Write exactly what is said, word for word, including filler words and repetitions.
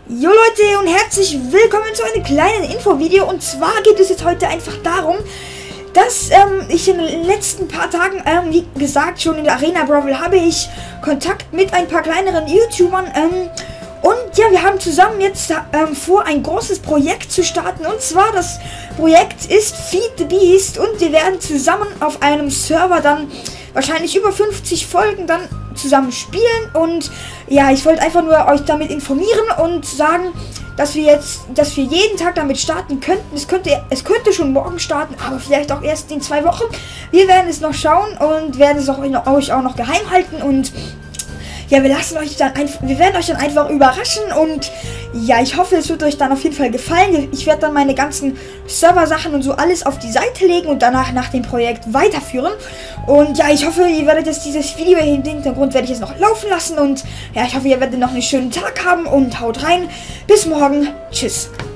Jo Leute und herzlich willkommen zu einem kleinen Infovideo. Und zwar geht es jetzt heute einfach darum, dass ähm, ich in den letzten paar Tagen, ähm, wie gesagt, schon in der Arena Brawl habe ich Kontakt mit ein paar kleineren YouTubern. Ähm, und ja, wir haben zusammen jetzt ähm, vor, ein großes Projekt zu starten. Und zwar das Projekt ist Feed the Beast. Und wir werden zusammen auf einem Server dann wahrscheinlich über fünfzig Folgen dann zusammen spielen. Und ja, ich wollte einfach nur euch damit informieren und sagen, dass wir jetzt, dass wir jeden Tag damit starten könnten. Es könnte, es könnte schon morgen starten, aber vielleicht auch erst in zwei Wochen. Wir werden es noch schauen und werden es auch euch auch noch geheim halten. Und ja, wir lassen euch dann einfach, wir werden euch dann einfach überraschen. Und ja, ich hoffe, es wird euch dann auf jeden Fall gefallen. Ich werde dann meine ganzen Server-Sachen und so alles auf die Seite legen und danach nach dem Projekt weiterführen. Und ja, ich hoffe, ihr werdet jetzt dieses Video im Hintergrund werde ich jetzt noch laufen lassen. Und ja, ich hoffe, ihr werdet noch einen schönen Tag haben und haut rein. Bis morgen. Tschüss.